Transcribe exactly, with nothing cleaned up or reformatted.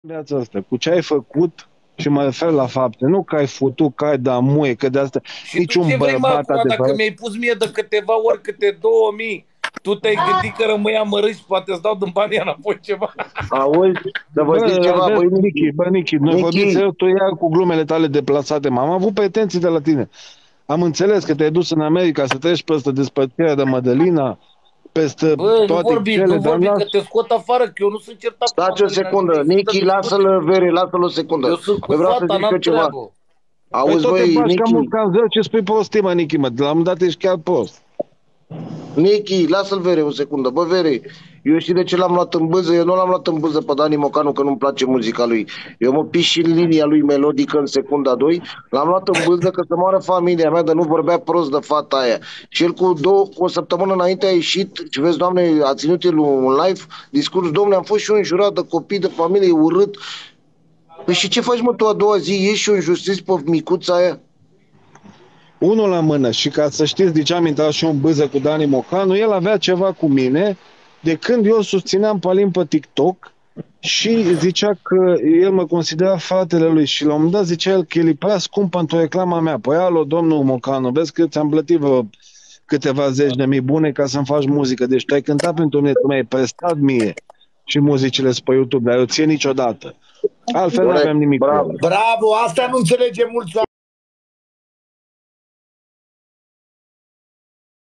viața asta, cu ce ai făcut și mă refer la fapte, nu că ai futut, că ai da muie, că de asta Și tu niciun ce vrei, mă, bărbat acum, dacă adevărat. mi-ai pus mie de câteva ori câte două mii, tu te-ai gândit că rămâia mărâși, poate îți dau din banii înapoi ceva? Auzi? Să vă zic Bă, ceva, vezi, băi, Nichi, Nichi. bă, Nichi, noi vorbim Nichi, serios, tu iar cu glumele tale deplasate, m-am avut pretenții de la tine. Am înțeles că te-ai dus în America să treci peste despărțirea de Mădălina, peste Bă, nu toate vorbi, cele, nu dar vorbi las. că te scot afară, că eu nu sunt certat cu stați o Madalina, nici secundă. nu sunt Nichi, de discuție. lasă-l, Vere, lasă-l o Eu secundă. sunt cu Păi vreau să fata, zic eu n-am ceva. treabă. Păi Auzi, tot te băi, faci ca Nichi, mult canzăr și spui prostii, mă, Nichi, mă, de la un moment dat ești chiar prost. Nichi, lasă-l, Vere, o secundă. Bă, Vere, eu știi de ce l-am luat în bâză? Eu nu l-am luat în bâză pe Dani Mocanu, că nu-mi place muzica lui. Eu mă piș și în linia lui melodică în secunda doi. L-am luat în bâză că să moară familia mea, de nu vorbea prost de fata aia. Și el cu, două, cu o săptămână înainte a ieșit și vezi, Doamne, a ținut el un live, discurs, domnule, am fost și eu înjurat de copii, de familie, urât. Păi și ce faci, mă, tu a doua zi? Ieși și o înjustezi pe micuța aia? Unul la mână și ca să știți de ce am intrat și eu în bâză cu Dani Mocanu, el avea ceva cu mine de când eu susțineam Palin pe TikTok și zicea că el mă considera fratele lui și la un moment dat zicea el că el e prea scump pentru reclama mea. Păi alo, domnul Mocanu, vezi că ți-am plătit vreo câteva zeci de mii bune ca să-mi faci muzică. Deci tu ai cântat pentru mine, tu mi-ai prestat mie și muzicile pe YouTube, dar eu ție niciodată. Altfel nu Corect, aveam nimic cu bravo. el. Bravo, asta nu înțelege mulți